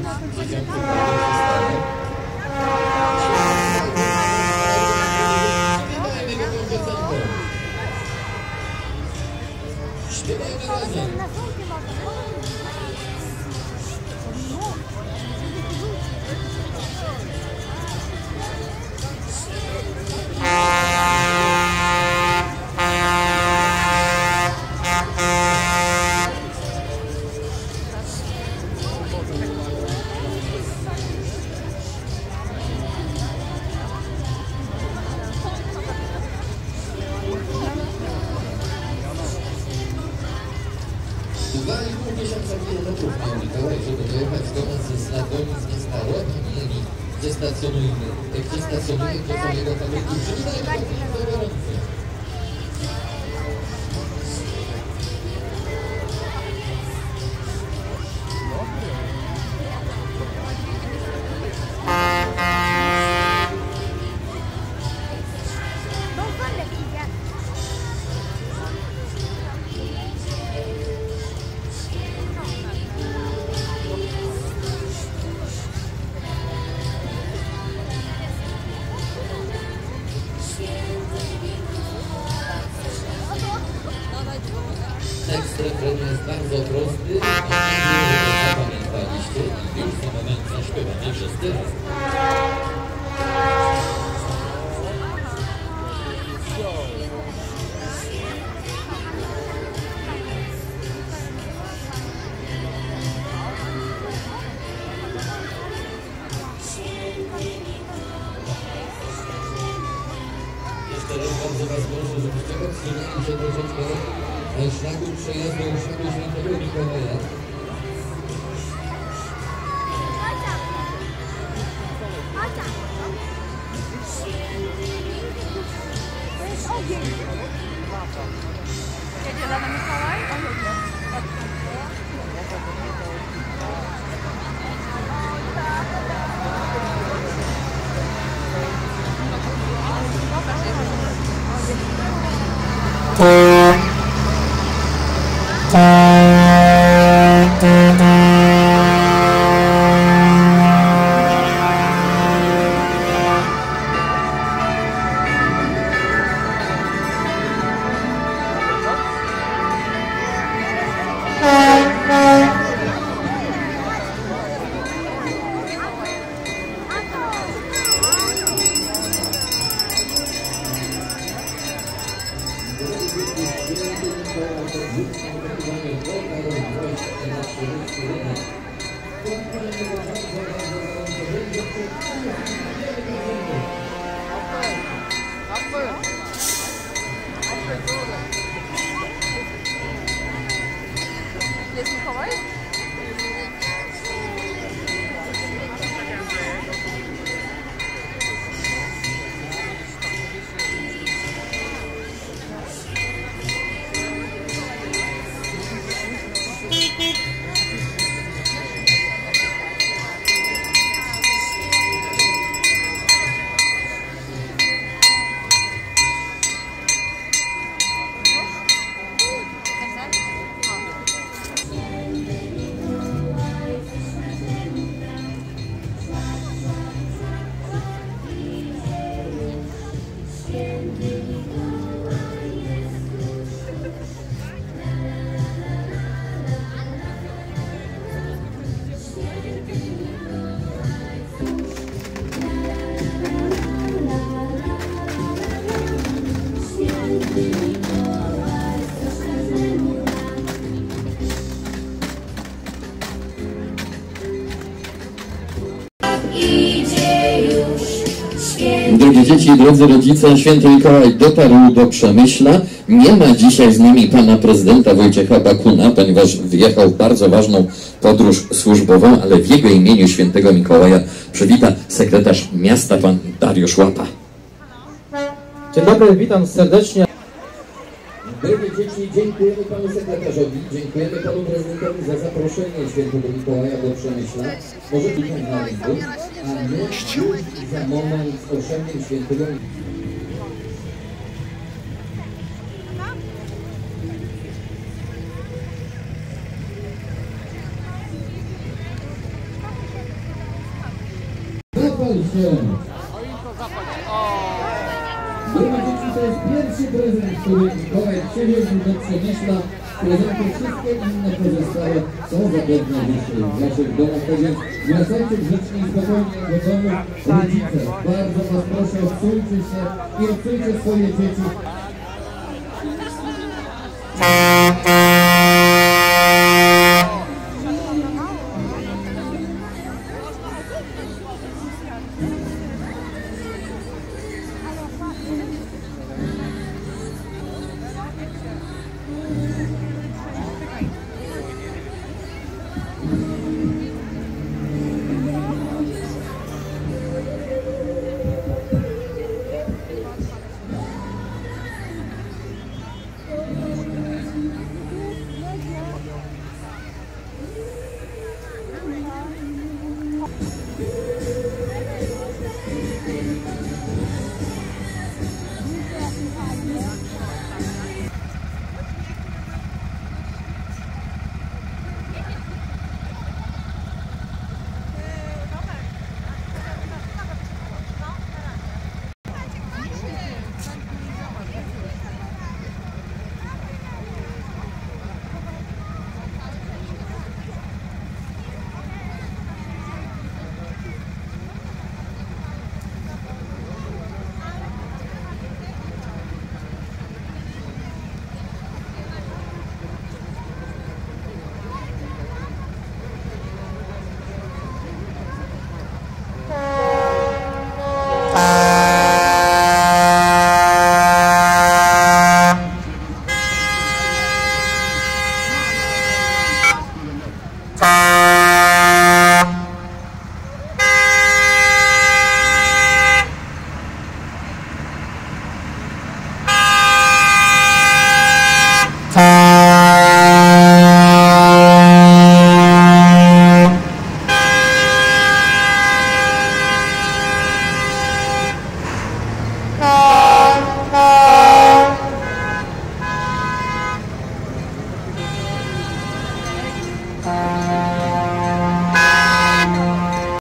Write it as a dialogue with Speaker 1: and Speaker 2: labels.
Speaker 1: Śpiewajmy razem. Kilometrów na Mikołaj, żeby dojechać do nas do nic nie stało, ani gdzie stacjonuje do samego fabryki. Przyjmijmy do gorący. Tekst refrenu jest bardzo prosty, zapamiętaliście i już za moment zaśpiewamy wszyscy razem. Jeszcze raz bardzo Was proszę, żebyście odsunęli się troszeczkę szlaku przejazdu Świętego Mikołaja.
Speaker 2: To jest ogień. Jedzie za nami Mikołaj? Jest Mikołaj?
Speaker 3: Drogie dzieci i drodzy rodzice, Święty Mikołaj dotarł do Przemyśla. Nie ma dzisiaj z nami pana prezydenta Wojciecha Bakuna, ponieważ wyjechał w bardzo ważną podróż służbową, ale w jego imieniu Świętego Mikołaja przywita sekretarz miasta pan Dariusz Łapa.
Speaker 4: Dzień dobry, witam serdecznie.
Speaker 1: Drogie dzieci, dziękujemy panu sekretarzowi, dziękujemy panu prezydentowi za zaproszenie Świętego Mikołaja do Przemyśla. Może być na rynku, a my już za moment z oszeniem Świętego Mikołaja. zapal się. Drogie dzieci, to jest pierwszy prezent, który Mikołaj przywieźł do Przemyśla. Prezenty wszystkie inne pozostałe są zapewne dzisiaj w waszych domach. Tak więc wracajcie grzecznie i spokojnie do domu. Rodzice, bardzo was proszę, odsuńcie się i odsuńcie swoje dzieci.